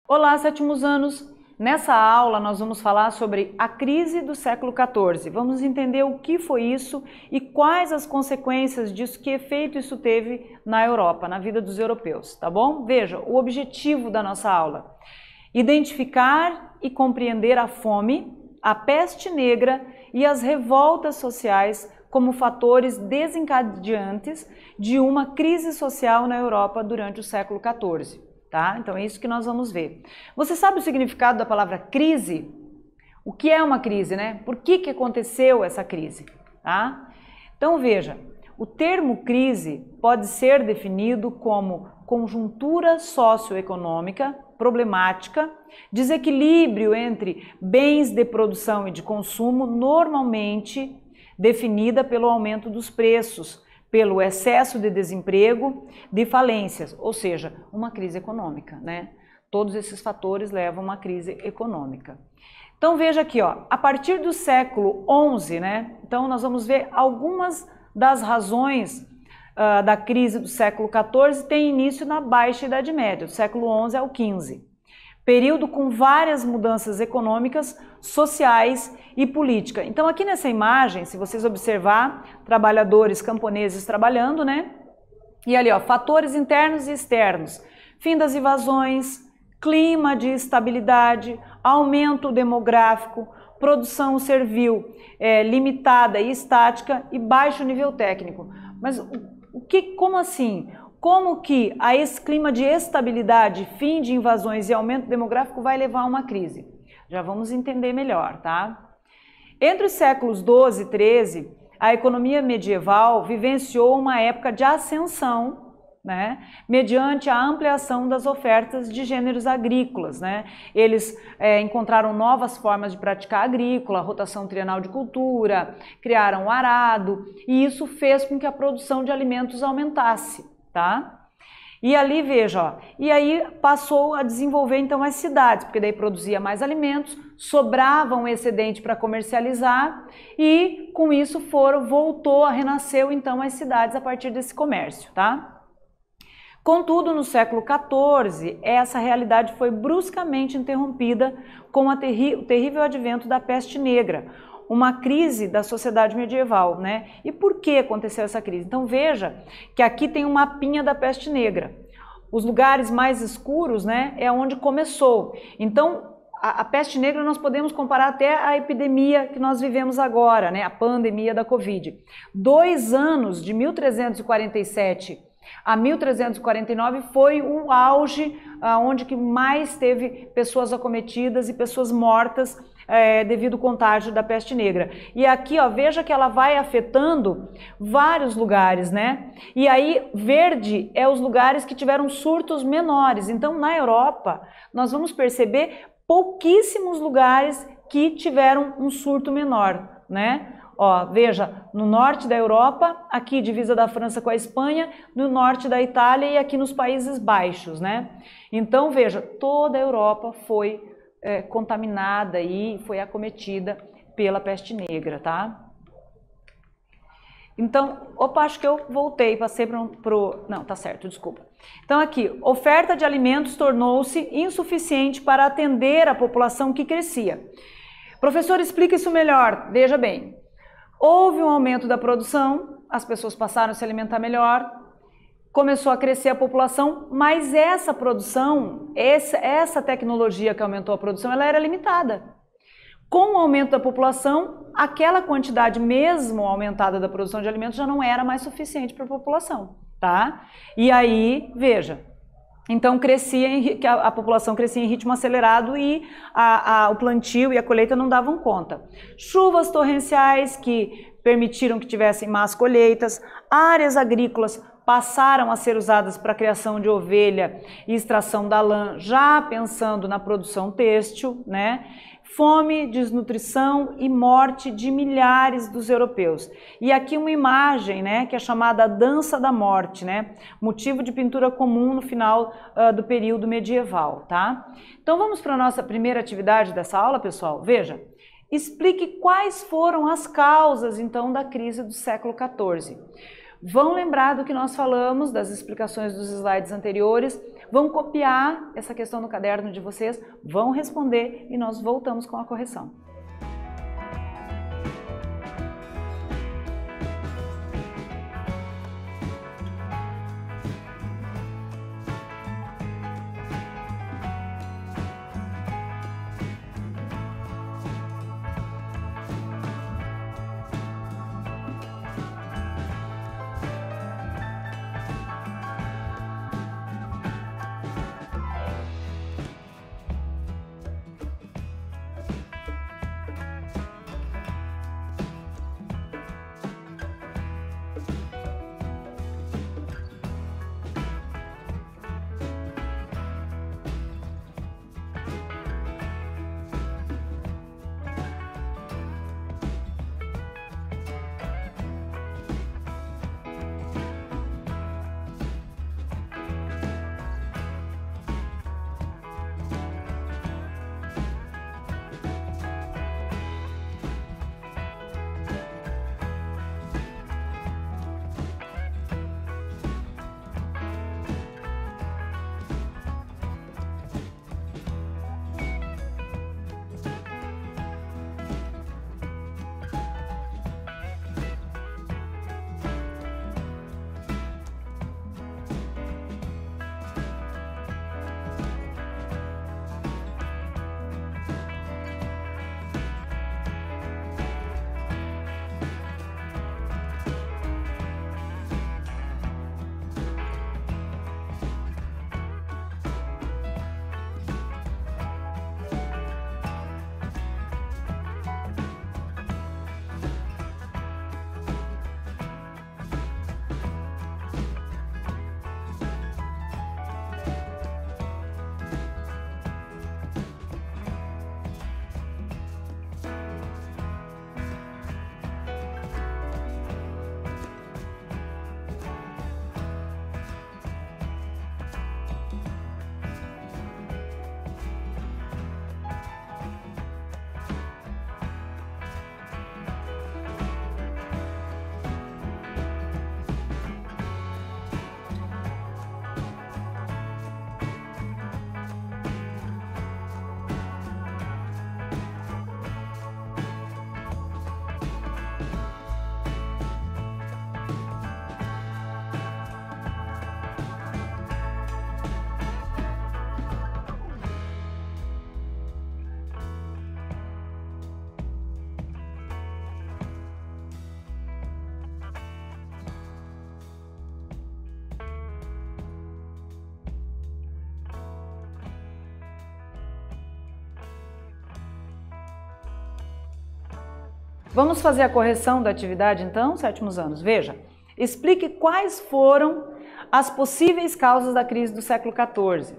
Olá, sétimos anos! Nessa aula nós vamos falar sobre a crise do século XIV. Vamos entender o que foi isso e quais as consequências disso, que efeito isso teve na Europa, na vida dos europeus, tá bom? Veja, o objetivo da nossa aula: identificar e compreender a fome, a peste negra e as revoltas sociais como fatores desencadeantes de uma crise social na Europa durante o século XIV. Tá? Então é isso que nós vamos ver. Você sabe o significado da palavra crise? O que é uma crise, né? Por que aconteceu essa crise? Tá? Então veja, o termo crise pode ser definido como conjuntura socioeconômica problemática, desequilíbrio entre bens de produção e de consumo, normalmente definida pelo aumento dos preços, pelo excesso de desemprego, de falências, ou seja, uma crise econômica, né? Todos esses fatores levam a uma crise econômica. Então veja aqui, ó, a partir do século XI, né? Então nós vamos ver algumas das razões da crise do século XIV tem início na Baixa Idade Média, do século XI ao XV. Período com várias mudanças econômicas, sociais e política. Então aqui nessa imagem, se vocês observar, trabalhadores camponeses trabalhando, né? E ali, ó, fatores internos e externos, fim das invasões, clima de estabilidade, aumento demográfico, produção servil limitada e estática e baixo nível técnico. Mas como assim? Como que esse clima de estabilidade, fim de invasões e aumento demográfico vai levar a uma crise? Já vamos entender melhor, tá? Entre os séculos XII e XIII, a economia medieval vivenciou uma época de ascensão, né, mediante a ampliação das ofertas de gêneros agrícolas, né? Eles encontraram novas formas de praticar agrícola, rotação trienal de cultura, criaram o arado, e isso fez com que a produção de alimentos aumentasse. Tá? E ali, veja, ó, e aí passou a desenvolver então as cidades, porque daí produzia mais alimentos, sobrava um excedente para comercializar e com isso voltou a renascer então as cidades a partir desse comércio, tá? Contudo, no século XIV, essa realidade foi bruscamente interrompida com o terrível advento da peste negra, uma crise da sociedade medieval, né? E por que aconteceu essa crise? Então veja que aqui tem um mapinha da peste negra. Os lugares mais escuros, né, é onde começou. Então a peste negra nós podemos comparar até a epidemia que nós vivemos agora, né, a pandemia da Covid. 2 anos, de 1347 a 1349, foi o auge onde que mais teve pessoas acometidas e pessoas mortas devido ao contágio da peste negra. E aqui, ó, veja que ela vai afetando vários lugares, né? E aí, verde é os lugares que tiveram surtos menores. Então, na Europa, nós vamos perceber pouquíssimos lugares que tiveram um surto menor, né? Ó, veja, no norte da Europa, aqui divisa da França com a Espanha, no norte da Itália e aqui nos Países Baixos, né? Então, veja, toda a Europa foi contaminada e foi acometida pela peste negra, tá? Então, opa, acho que eu voltei, passei não, tá certo, desculpa. Então aqui, oferta de alimentos tornou-se insuficiente para atender a população que crescia. Professor, explica isso melhor. Veja bem, houve um aumento da produção, as pessoas passaram a se alimentar melhor, começou a crescer a população, mas essa produção, essa tecnologia que aumentou a produção, ela era limitada. Com o aumento da população, aquela quantidade mesmo aumentada da produção de alimentos já não era mais suficiente para a população, tá? E aí, veja, então a população crescia em ritmo acelerado e o plantio e a colheita não davam conta. Chuvas torrenciais que permitiram que tivessem más colheitas, áreas agrícolas passaram a ser usadas para a criação de ovelha e extração da lã, já pensando na produção têxtil, né? Fome, desnutrição e morte de milhares dos europeus. E aqui uma imagem, né, que é chamada Dança da Morte, né? Motivo de pintura comum no final do período medieval, tá? Então vamos para a nossa primeira atividade dessa aula, pessoal. Veja, explique quais foram as causas, então, da crise do século XIV. Vão lembrar do que nós falamos, das explicações dos slides anteriores. vão copiar essa questão no caderno de vocês, vão responder e nós voltamos com a correção. Vamos fazer a correção da atividade então, sétimos anos. Veja, explique quais foram as possíveis causas da crise do século XIV.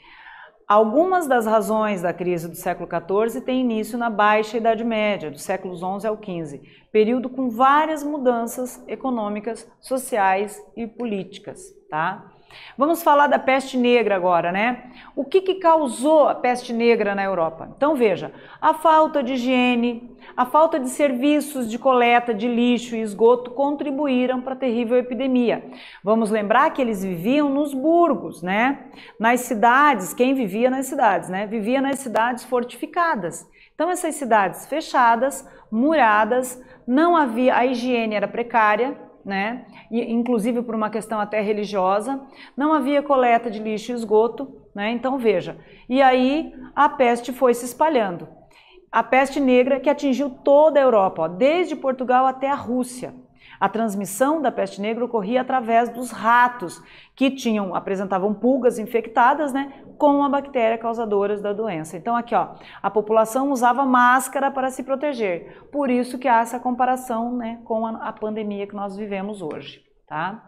Algumas das razões da crise do século XIV têm início na Baixa Idade Média, dos séculos XI ao XV, período com várias mudanças econômicas, sociais e políticas, tá? Vamos falar da peste negra agora, né? O que causou a peste negra na Europa? Então veja, a falta de higiene, a falta de serviços de coleta de lixo e esgoto contribuíram para a terrível epidemia. Vamos lembrar que eles viviam nos burgos, né? Nas cidades, quem vivia nas cidades, né? Vivia nas cidades fortificadas. Então essas cidades fechadas, muradas, não havia, a higiene era precária, né? Inclusive por uma questão até religiosa, não havia coleta de lixo e esgoto, né? Então veja, e aí a peste foi se espalhando. A peste negra que atingiu toda a Europa, ó, desde Portugal até a Rússia. A transmissão da peste negra ocorria através dos ratos, que apresentavam pulgas infectadas, né, com a bactéria causadora da doença. Então aqui, ó, a população usava máscara para se proteger. Por isso que há essa comparação, né, com a pandemia que nós vivemos hoje, tá?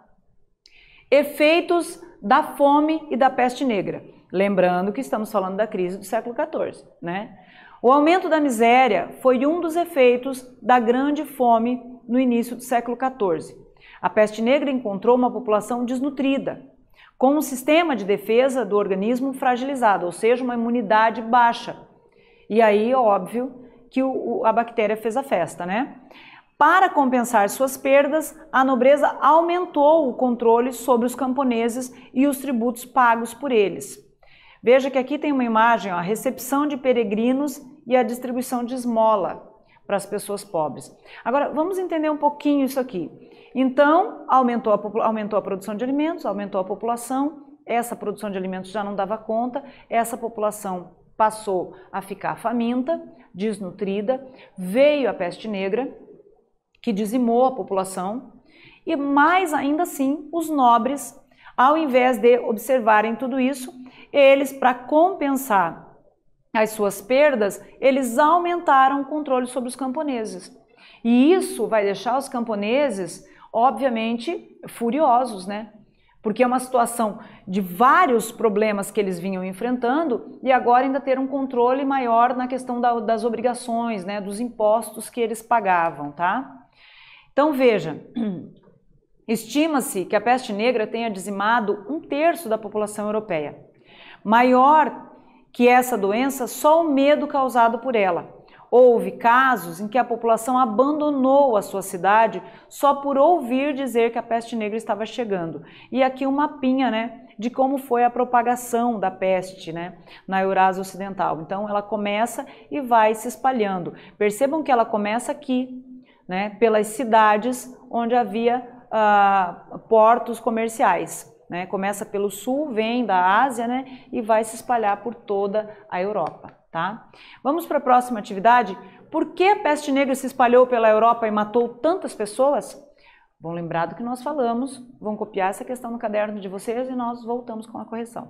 Efeitos da fome e da peste negra. Lembrando que estamos falando da crise do século XIV, né? O aumento da miséria foi um dos efeitos da grande fome no início do século XIV. A peste negra encontrou uma população desnutrida, com um sistema de defesa do organismo fragilizado, ou seja, uma imunidade baixa. E aí, óbvio, que a bactéria fez a festa, né? Para compensar suas perdas, a nobreza aumentou o controle sobre os camponeses e os tributos pagos por eles. Veja que aqui tem uma imagem, ó, a recepção de peregrinos e a distribuição de esmola para as pessoas pobres. Agora, vamos entender um pouquinho isso aqui. Então, aumentou a produção de alimentos, aumentou a população, essa produção de alimentos já não dava conta, essa população passou a ficar faminta, desnutrida, veio a peste negra, que dizimou a população, e mais ainda assim, os nobres, ao invés de observarem tudo isso, eles, para compensar as suas perdas, eles aumentaram o controle sobre os camponeses. E isso vai deixar os camponeses, obviamente, furiosos, né? Porque é uma situação de vários problemas que eles vinham enfrentando e agora ainda ter um controle maior na questão das obrigações, né? Dos impostos que eles pagavam, tá? Então veja, estima-se que a peste negra tenha dizimado 1/3 da população europeia. Maior que essa doença, só o medo causado por ela. Houve casos em que a população abandonou a sua cidade só por ouvir dizer que a peste negra estava chegando. E aqui um mapinha, né, de como foi a propagação da peste, né, na Eurásia Ocidental. Então ela começa e vai se espalhando. Percebam que ela começa aqui, né, pelas cidades onde havia portos comerciais. Né? Começa pelo sul, vem da Ásia, né, e vai se espalhar por toda a Europa. Tá? Vamos para a próxima atividade. Por que a peste negra se espalhou pela Europa e matou tantas pessoas? Vão lembrar do que nós falamos, vão copiar essa questão no caderno de vocês e nós voltamos com a correção.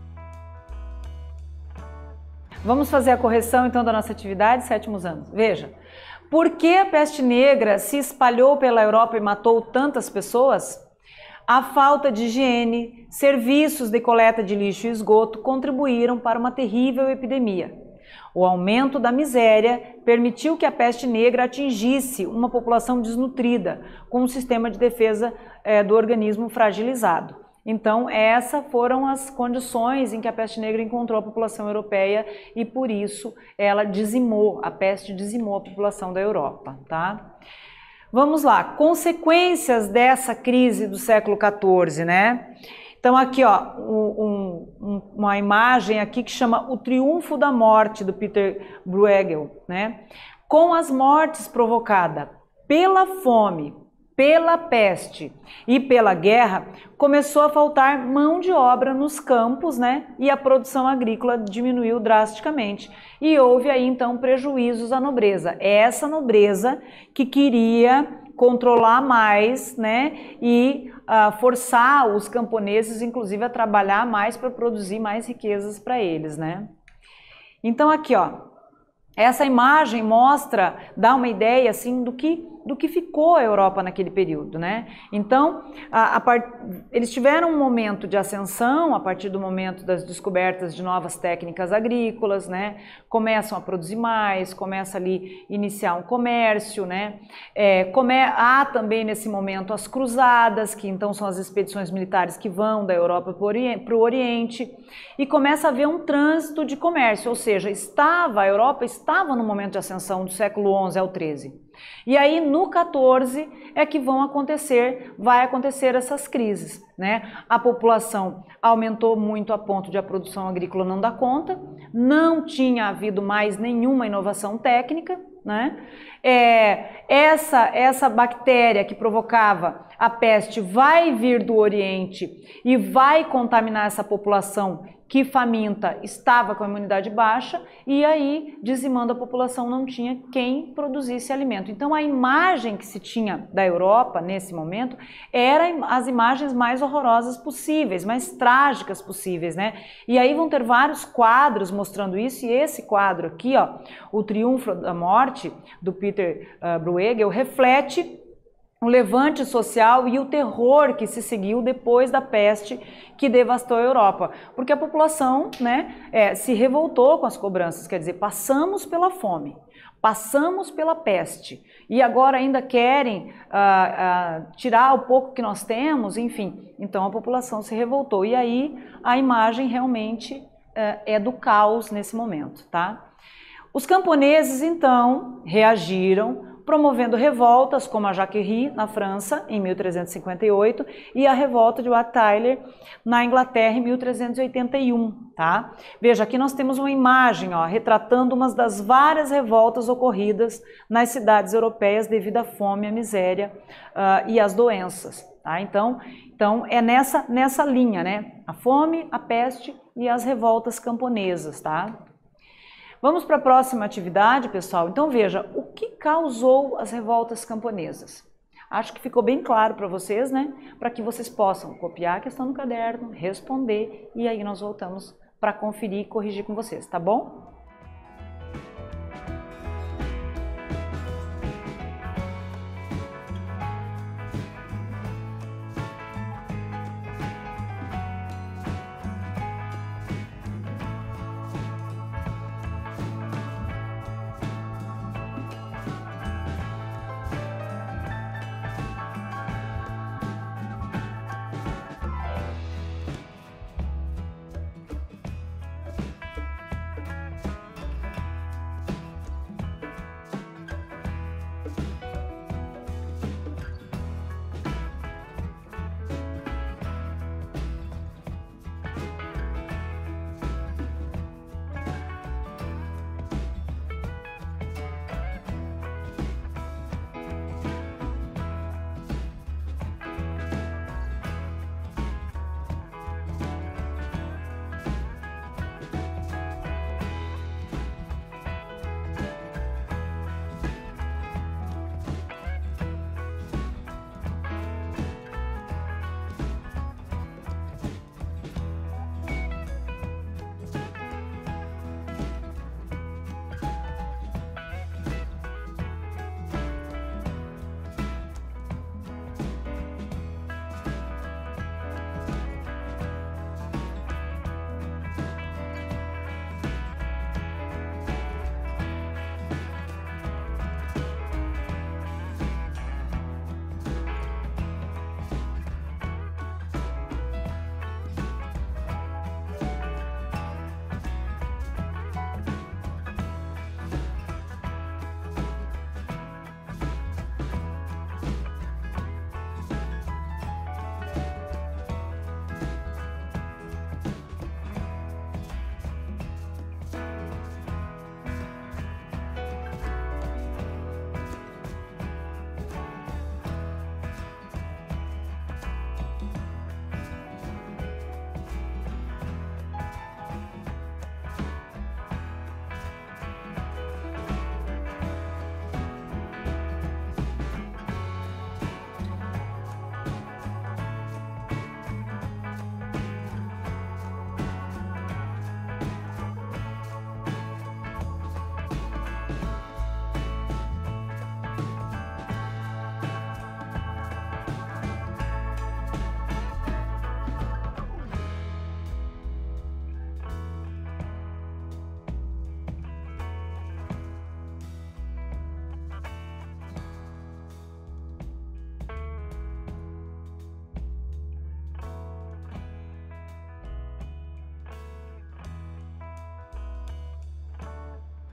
Vamos fazer a correção então da nossa atividade, sétimos anos. Veja, Por que a peste negra se espalhou pela Europa e matou tantas pessoas? A falta de higiene, serviços de coleta de lixo e esgoto contribuíram para uma terrível epidemia. O aumento da miséria permitiu que a peste negra atingisse uma população desnutrida, com um sistema de defesa do organismo fragilizado. Então, essas foram as condições em que a peste negra encontrou a população europeia e, por isso, ela dizimou, a peste dizimou a população da Europa, tá? Vamos lá, consequências dessa crise do século XIV, né? Então aqui, ó, uma imagem aqui que chama O Triunfo da Morte, do Peter Bruegel, né? Com as mortes provocadas pela fome, pela peste e pela guerra, começou a faltar mão de obra nos campos, né? E a produção agrícola diminuiu drasticamente. E houve aí então prejuízos à nobreza. É essa nobreza que queria controlar mais, né? E forçar os camponeses, inclusive, a trabalhar mais para produzir mais riquezas para eles, né? Então aqui, ó, essa imagem mostra, dá uma ideia assim do que ficou a Europa naquele período, né? Então, eles tiveram um momento de ascensão a partir do momento das descobertas de novas técnicas agrícolas, né? Começam a produzir mais, começa ali a iniciar um comércio, né? Há também nesse momento as cruzadas, que então são as expedições militares que vão da Europa para o Oriente, e começa a haver um trânsito de comércio, ou seja, a Europa estava no momento de ascensão do século XI ao XIII. E aí no 14 é que vai acontecer essas crises, né? A população aumentou muito a ponto de a produção agrícola não dar conta, não tinha havido mais nenhuma inovação técnica, né? Essa bactéria que provocava a peste vai vir do Oriente e vai contaminar essa população que faminta estava com a imunidade baixa, e aí, dizimando a população, não tinha quem produzisse alimento. Então, a imagem que se tinha da Europa, nesse momento, eram as imagens mais horrorosas possíveis, mais trágicas possíveis, né? E aí vão ter vários quadros mostrando isso, e esse quadro aqui, ó, O Triunfo da Morte, do Peter Bruegel, reflete o levante social e o terror que se seguiu depois da peste que devastou a Europa, porque a população, né, se revoltou com as cobranças, quer dizer, passamos pela fome, passamos pela peste e agora ainda querem tirar o pouco que nós temos, enfim, então a população se revoltou e aí a imagem realmente é do caos nesse momento, tá? Os camponeses então reagiram, promovendo revoltas como a Jacquerie, na França, em 1358, e a revolta de Wat Tyler, na Inglaterra, em 1381, tá? Veja, aqui nós temos uma imagem, ó, retratando uma das várias revoltas ocorridas nas cidades europeias devido à fome, à miséria e às doenças, tá? Então é nessa linha, né? A fome, a peste e as revoltas camponesas, tá? Vamos para a próxima atividade, pessoal. Então veja, o que causou as revoltas camponesas? Acho que ficou bem claro para vocês, né? Para que vocês possam copiar a questão no caderno, responder e aí nós voltamos para conferir e corrigir com vocês, tá bom?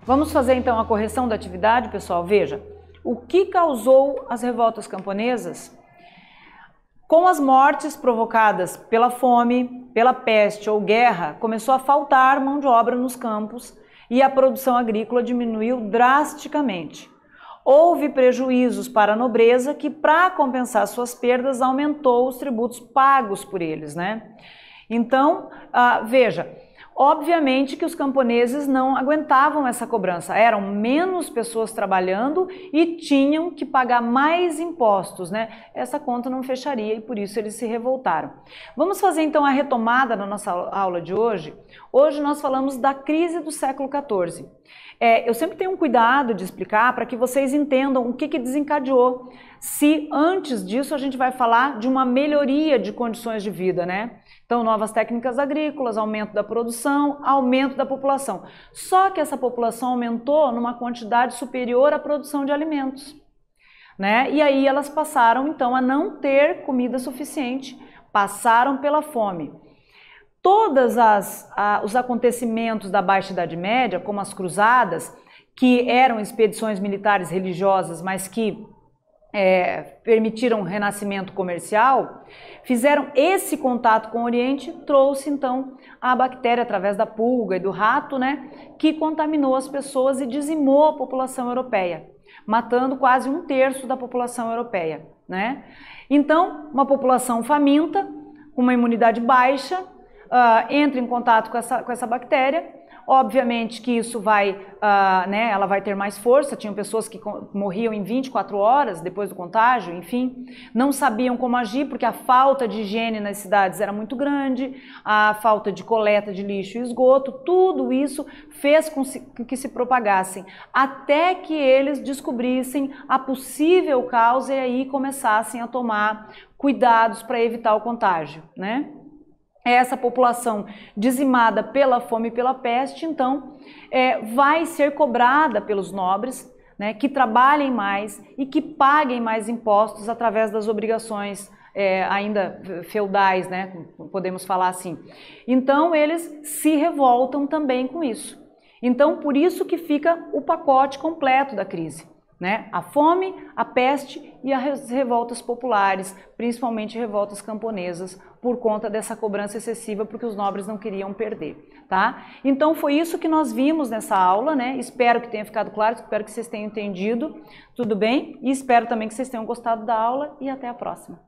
Vamos fazer então a correção da atividade, pessoal? Veja, o que causou as revoltas camponesas? Com as mortes provocadas pela fome, pela peste ou guerra, começou a faltar mão de obra nos campos e a produção agrícola diminuiu drasticamente. Houve prejuízos para a nobreza que, para compensar suas perdas, aumentou os tributos pagos por eles, né? Então, veja, obviamente que os camponeses não aguentavam essa cobrança, eram menos pessoas trabalhando e tinham que pagar mais impostos, né? Essa conta não fecharia e por isso eles se revoltaram. Vamos fazer então a retomada na nossa aula de hoje. Hoje nós falamos da crise do século XIV. Eu sempre tenho um cuidado de explicar para que vocês entendam o que desencadeou. Se antes disso a gente vai falar de uma melhoria de condições de vida, né? Então, novas técnicas agrícolas, aumento da produção, aumento da população. Só que essa população aumentou numa quantidade superior à produção de alimentos, né? E aí elas passaram então a não ter comida suficiente, passaram pela fome. Todos os acontecimentos da Baixa Idade Média, como as cruzadas, que eram expedições militares religiosas, mas que permitiram um renascimento comercial, fizeram esse contato com o Oriente, trouxe então a bactéria através da pulga e do rato, né, que contaminou as pessoas e dizimou a população europeia, matando quase 1/3 da população europeia, né? Então, uma população faminta, com uma imunidade baixa, entra em contato com essa bactéria. Obviamente que isso vai, ela vai ter mais força. Tinham pessoas que morriam em 24 horas depois do contágio, enfim, não sabiam como agir porque a falta de higiene nas cidades era muito grande, a falta de coleta de lixo e esgoto, tudo isso fez com que se propagassem, até que eles descobrissem a possível causa e aí começassem a tomar cuidados para evitar o contágio, né? Essa população dizimada pela fome e pela peste, então, vai ser cobrada pelos nobres, né, que trabalhem mais e que paguem mais impostos através das obrigações ainda feudais, né, podemos falar assim. Então, eles se revoltam também com isso. Então, por isso que fica o pacote completo da crise, né? A fome, a peste e as revoltas populares, principalmente revoltas camponesas, por conta dessa cobrança excessiva, porque os nobres não queriam perder, tá? Então foi isso que nós vimos nessa aula, né? Espero que tenha ficado claro, espero que vocês tenham entendido, tudo bem? E espero também que vocês tenham gostado da aula e até a próxima.